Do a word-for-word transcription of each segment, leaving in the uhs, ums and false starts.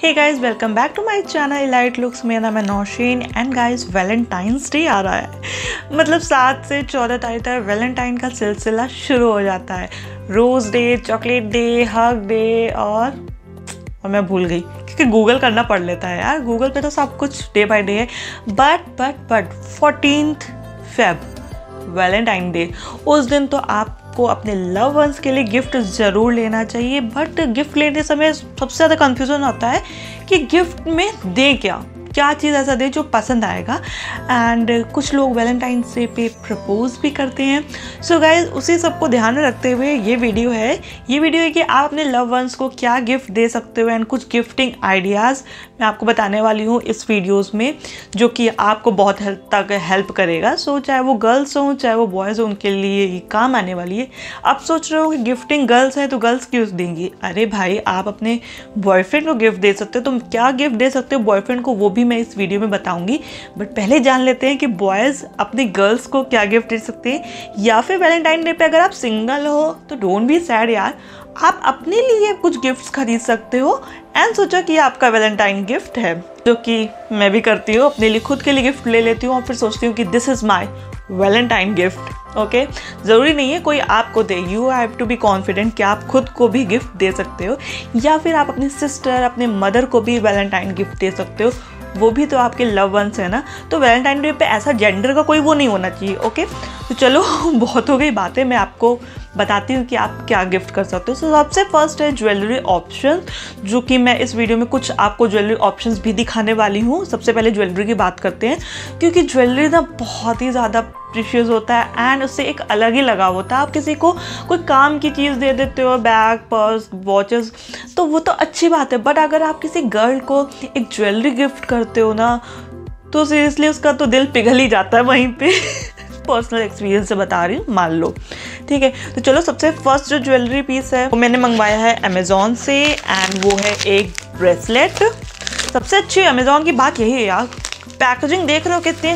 Hey guys, welcome back to my channel elite looks. मेरा नाम है Nausheen and guys Valentine's day आ रहा है। मतलब सात से चौदह तारीख तक वैलेंटाइन का सिलसिला शुरू हो जाता है। Rose day, chocolate day, hug day और और मैं भूल गई क्योंकि गूगल करना पड़ लेता है यार। गूगल पे तो सब कुछ डे बाय डे है। But but but fourteenth Feb Valentine day, उस दिन तो आपको अपने लव वंस के लिए गिफ्ट ज़रूर लेना चाहिए। बट गिफ्ट लेते समय सबसे ज़्यादा कन्फ्यूज़न होता है कि गिफ्ट में दें क्या क्या चीज़ ऐसा दे जो पसंद आएगा। एंड कुछ लोग वैलेंटाइंस डे पे प्रपोज भी करते हैं। सो so गाइज, उसी सब को ध्यान में रखते हुए ये वीडियो है ये वीडियो है कि आप अपने लव वंस को क्या गिफ्ट दे सकते हो एंड कुछ गिफ्टिंग आइडियाज़ मैं आपको बताने वाली हूँ इस वीडियोस में, जो कि आपको बहुत हद तक हेल्प करेगा। सो so, चाहे वो गर्ल्स हों चाहे वो बॉयज़ हों, उनके लिए ये काम आने वाली है। आप सोच रहे हो कि गिफ्टिंग गर्ल्स है तो गर्ल्स क्यों देंगी? अरे भाई, आप अपने बॉयफ्रेंड को गिफ्ट दे सकते हो। तुम क्या गिफ्ट दे सकते हो बॉयफ्रेंड को, वो भी मैं इस वीडियो में बताऊंगी। बट पहले जान लेते हैं कि बॉयज़ अपनी गर्ल्स को क्या गिफ्ट दे सकते हैं। या फिर वैलेंटाइन डे पे अगर आप सिंगल हो तो डोंट बी सैड यार, आप अपने लिए कुछ गिफ्ट्स खरीद सकते हो एंड सोचा कि आपका वैलेंटाइन गिफ्ट है, जो कि मैं भी करती हूँ। अपने लिए खुद के लिए गिफ्ट ले लेती हूँ और फिर सोचती हूँ कि this is my Valentine gift. Okay, ज़रूरी नहीं है कोई आपको दे, you have to be confident कि आप खुद को भी गिफ्ट दे सकते हो। या फिर आप अपनी सिस्टर, अपने मदर को भी वैलेंटाइन गिफ्ट दे सकते हो, वो भी तो आपके लव वंस है ना। तो वैलेंटाइन डे पे ऐसा जेंडर का कोई वो नहीं होना चाहिए। ओके, तो चलो बहुत हो गई बातें, मैं आपको बताती हूँ कि आप क्या गिफ्ट कर सकते हो। so, सबसे फर्स्ट है ज्वेलरी ऑप्शन, जो कि मैं इस वीडियो में कुछ आपको ज्वेलरी ऑप्शंस भी दिखाने वाली हूँ। सबसे पहले ज्वेलरी की बात करते हैं, क्योंकि ज्वेलरी ना बहुत ही ज़्यादा प्रीशियस होता है एंड उससे एक अलग ही लगाव होता है। आप किसी को कोई काम की चीज़ दे देते हो, बैग, पर्स, वॉचेस, तो वो तो अच्छी बात है। बट अगर आप किसी गर्ल को एक ज्वेलरी गिफ्ट करते हो ना, तो सीरियसली उसका तो दिल पिघल ही जाता है वहीं पे। पर्सनल एक्सपीरियंस से बता रही हूँ, मान लो। ठीक है, तो चलो सबसे फर्स्ट जो ज्वेलरी पीस है वो मैंने मंगवाया है अमेज़ॉन से एंड वो है एक ब्रेसलेट। सबसे अच्छी अमेज़ॉन की बात यही है यार, पैकेजिंग देख रहे हो कितने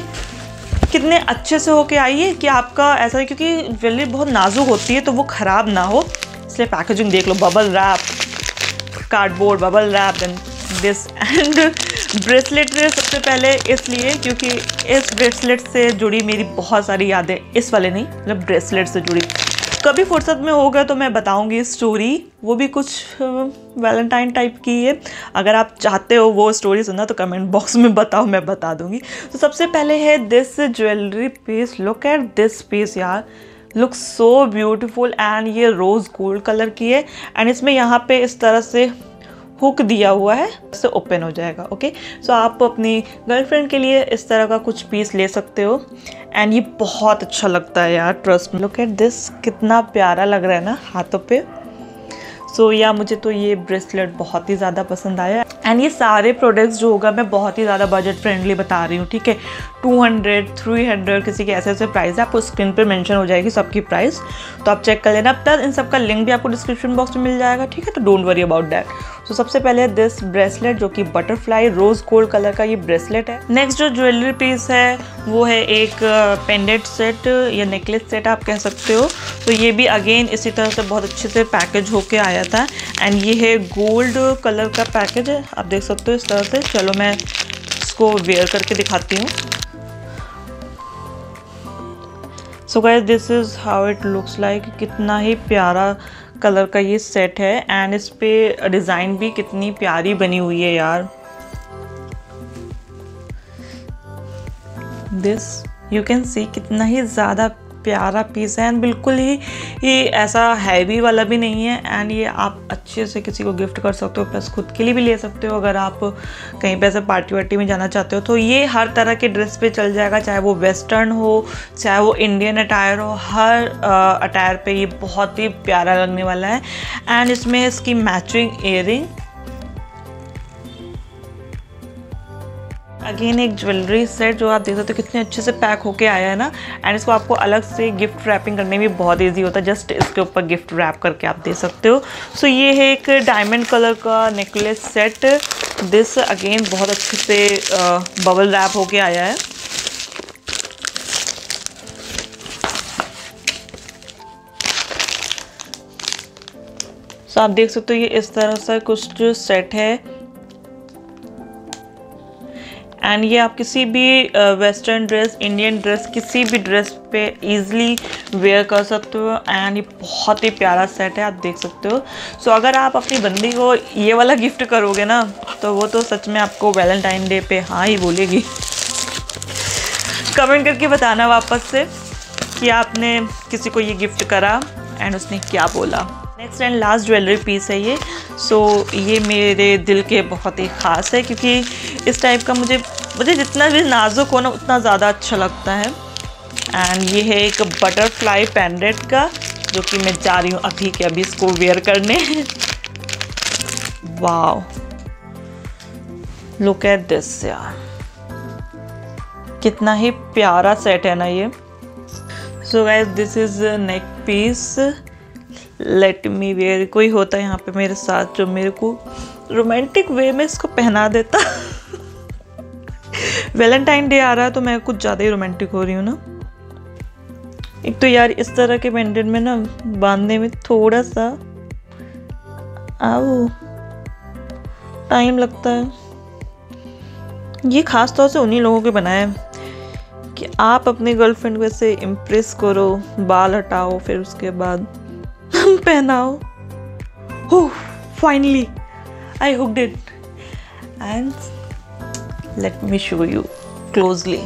कितने अच्छे से होके आई है कि आपका ऐसा है, क्योंकि ज्वेलरी बहुत नाजुक होती है तो वो ख़राब ना हो, इसलिए पैकेजिंग देख लो। Bubble wrap, cardboard, bubble wrap, then this and bracelet सबसे पहले इसलिए क्योंकि इस ब्रेसलेट से जुड़ी मेरी बहुत सारी यादें, इस वाले नहीं मतलब ब्रेसलेट से जुड़ी। कभी फुर्सत में होगा तो मैं बताऊंगी स्टोरी, वो भी कुछ वैलेंटाइन टाइप की है। अगर आप चाहते हो वो स्टोरी सुनना तो कमेंट बॉक्स में बताओ, मैं बता दूंगी। तो सबसे पहले है this jewellery piece. Look at this piece यार, लुक सो ब्यूटीफुल एंड ये रोज़ गोल्ड कलर की है एंड इसमें यहाँ पे इस तरह से हुक दिया हुआ है, इससे ओपन हो जाएगा। ओके, सो आप अपनी गर्लफ्रेंड के लिए इस तरह का कुछ पीस ले सकते हो एंड ये बहुत अच्छा लगता है यार, ट्रस्ट में। लुक एट दिस, कितना प्यारा लग रहा है ना हाथों पे। सो so, या मुझे तो ये ब्रेसलेट बहुत ही ज़्यादा पसंद आया एंड ये सारे प्रोडक्ट्स जो होगा मैं बहुत ही ज़्यादा बजट फ्रेंडली बता रही हूँ। ठीक है, टू हंड्रेड, थ्री हंड्रेड किसी के ऐसे ऐसे प्राइस है, आपको स्क्रीन पे मेंशन हो जाएगी सबकी प्राइस, तो आप चेक कर लेना। प्लस इन सब का लिंक भी आपको डिस्क्रिप्शन बॉक्स में मिल जाएगा। ठीक है, तो डोंट वरी अबाउट दैट। तो सबसे पहले दिस ब्रेसलेट, जो कि बटरफ्लाई रोज़ गोल्ड कलर का ये ब्रेसलेट है। नेक्स्ट जो ज्वेलरी पीस है वो है एक पेंडेंट सेट या नेकलेस सेट आप कह सकते हो। तो ये भी अगेन इसी तरह से बहुत अच्छे से पैकेज होके आया था एंड ये है गोल्ड कलर का पैकेज है, आप देख सकते हो इस तरह से। चलो मैं इसको वेयर करके दिखाती हूँ। So guys, this is how it looks like. कितना ही प्यारा कलर का ये सेट है एंड इस पे डिज़ाइन भी कितनी प्यारी बनी हुई है यार। दिस यू कैन सी, कितना ही ज़्यादा प्यारा पीस है एंड बिल्कुल ही ये ऐसा हैवी वाला भी नहीं है एंड ये आप अच्छे से किसी को गिफ्ट कर सकते हो, प्लस खुद के लिए भी ले सकते हो। अगर आप कहीं पे ऐसे पार्टी वार्टी में जाना चाहते हो तो ये हर तरह के ड्रेस पे चल जाएगा, चाहे वो वेस्टर्न हो चाहे वो इंडियन अटायर हो, हर अटायर पे ये बहुत ही प्यारा लगने वाला है। एंड इसमें इसकी मैचिंग ईयरिंग, अगेन एक ज्वेलरी सेट जो आप देख सकते हो कितने अच्छे से पैक होके आया है ना। एंड इसको आपको अलग से गिफ्ट रैपिंग करने में भी बहुत इजी होता है, जस्ट इसके ऊपर गिफ्ट रैप करके आप दे सकते हो। सो so, ये है एक डायमंड कलर का नेकलेस सेट। दिस अगेन बहुत अच्छे से बबल रैप होके आया है। सो so, आप देख सकते हो ये इस तरह से कुछ जो सेट है एंड ये आप किसी भी वेस्टर्न ड्रेस, इंडियन ड्रेस, किसी भी ड्रेस पे इजीली वेयर कर सकते हो। एंड ये बहुत ही प्यारा सेट है, आप देख सकते हो। सो so, अगर आप अपनी बंदी को ये वाला गिफ्ट करोगे ना तो वो तो सच में आपको वैलेंटाइन डे पे हाँ ही बोलेगी। कमेंट करके बताना वापस से कि आपने किसी को ये गिफ्ट करा एंड उसने क्या बोला। Next and last jewellery piece है ये। सो so, ये मेरे दिल के बहुत ही ख़ास है क्योंकि इस टाइप का मुझे मुझे जितना भी नाजुक हो ना उतना ज़्यादा अच्छा लगता है। एंड ये है एक बटरफ्लाई पेंडेंट का, जो कि मैं जा रही हूँ अभी के अभी इसको वेयर करने। वाओ, लुक एट दिस यार, कितना ही प्यारा सेट है ना ये। So guys this is neck piece, let me wear. कोई होता है यहाँ पे मेरे साथ जो मेरे को रोमांटिक वे में इसको पहना देता। वैलेंटाइन डे आ रहा है तो मैं कुछ ज़्यादा ही रोमांटिक हो रही हूँ ना। एक तो यार इस तरह के पेंडेंट में ना बांधने में थोड़ा सा आओ टाइम लगता है। ये खास तौर से उन्हीं लोगों के बनाया है कि आप अपनी गर्लफ्रेंड को ऐसे इम्प्रेस करो, बाल हटाओ, फिर उसके बाद पहनाओ। हो finally I hooked it and let me show you closely.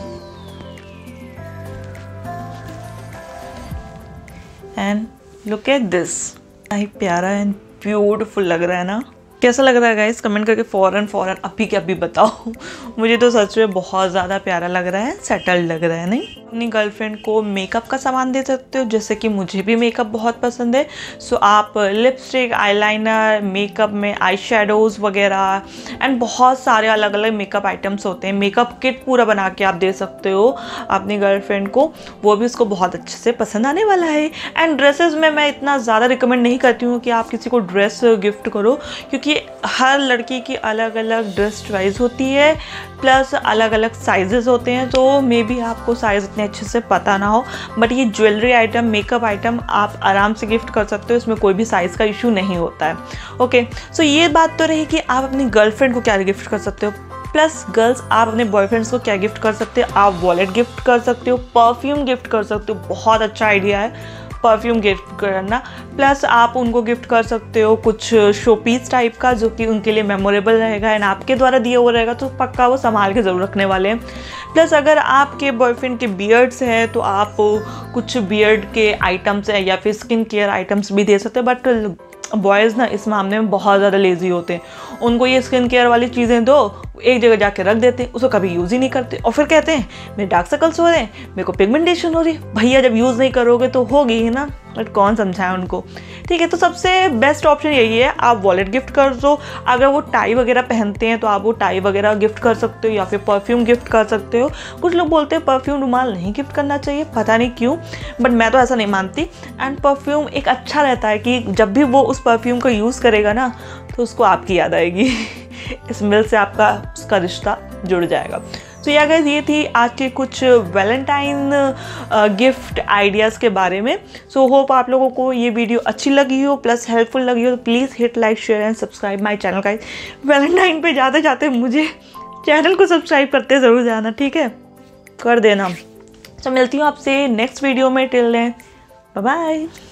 And look at this, I प्यारा एंड ब्यूटीफुल लग रहा है ना। कैसा लग रहा है गाइस कमेंट करके फ़ौरन फ़ौरन अभी के अभी बताओ। मुझे तो सच में बहुत ज़्यादा प्यारा लग रहा है, सेटल्ड लग रहा है। नहीं, अपनी गर्लफ्रेंड को मेकअप का सामान दे सकते हो, जैसे कि मुझे भी मेकअप बहुत पसंद है। सो आप लिपस्टिक, आईलाइनर, मेकअप में आई शेडोज़ वगैरह एंड बहुत सारे अलग अलग मेकअप आइटम्स होते हैं। मेकअप किट पूरा बना के आप दे सकते हो अपनी गर्लफ्रेंड को, वो भी उसको बहुत अच्छे से पसंद आने वाला है। एंड ड्रेसेस में मैं इतना ज़्यादा रिकमेंड नहीं करती हूँ कि आप किसी को ड्रेस गिफ्ट करो, क्योंकि हर लड़की की अलग अलग ड्रेस चॉइस होती है, प्लस अलग अलग साइजेस होते हैं। तो मे बी आपको साइज़ इतने अच्छे से पता ना हो, बट ये ज्वेलरी आइटम, मेकअप आइटम आप आराम से गिफ्ट कर सकते हो, इसमें कोई भी साइज़ का इशू नहीं होता है। ओके, सो ये बात तो रही कि आप अपनी गर्लफ्रेंड को क्या गिफ्ट कर सकते हो। प्लस गर्ल्स आप अपने बॉयफ्रेंड्स को क्या गिफ्ट कर सकते हो, आप वॉलेट गिफ्ट कर सकते हो, परफ्यूम गिफ्ट कर सकते हो, बहुत अच्छा आइडिया है परफ्यूम गिफ्ट करना। प्लस आप उनको गिफ्ट कर सकते हो कुछ शो पीस टाइप का, जो कि उनके लिए मेमोरेबल रहेगा एंड आपके द्वारा दिया हुआ रहेगा, तो पक्का वो संभाल के ज़रूर रखने वाले हैं। प्लस अगर आपके बॉयफ्रेंड के बियर्ड्स है तो आप कुछ बियर्ड के आइटम्स है या फिर स्किन केयर आइटम्स भी दे सकते हैं। बट बॉयज़ ना इस मामले में बहुत ज़्यादा लेज़ी होते हैं। उनको ये स्किन केयर वाली चीज़ें दो, एक जगह जाके रख देते हैं, उसको कभी यूज़ ही नहीं करते और फिर कहते हैं मेरे डार्क सर्कल्स हो रहे हैं, मेरे को पिगमेंटेशन हो रही है। भैया जब यूज़ नहीं करोगे तो होगी ही ना, बट कौन समझाए उनको। ठीक है, तो सबसे बेस्ट ऑप्शन यही है, आप वॉलेट गिफ्ट कर दो। अगर वो टाई वगैरह पहनते हैं तो आप वो टाई वगैरह गिफ्ट कर सकते हो, या फिर परफ्यूम गिफ्ट कर सकते हो। कुछ लोग बोलते हैं परफ्यूम रुमाल नहीं गिफ्ट करना चाहिए, पता नहीं क्यों, बट मैं तो ऐसा नहीं मानती। एंड परफ्यूम एक अच्छा रहता है कि जब भी वो उस परफ्यूम को यूज़ करेगा ना तो उसको आपकी याद आएगी। स्मेल से आपका उसका रिश्ता जुड़ जाएगा। तो या गाइस ये थी आज के कुछ वैलेंटाइन गिफ्ट आइडियाज़ के बारे में। सो so, होप आप लोगों को ये वीडियो अच्छी लगी हो, प्लस हेल्पफुल लगी हो। तो please hit like, share and subscribe my channel guys. Valentine पे जाते जाते मुझे चैनल को सब्सक्राइब करते ज़रूर जाना, ठीक है, कर देना। तो so, मिलती हूँ आपसे नेक्स्ट वीडियो में। Till then bye bye.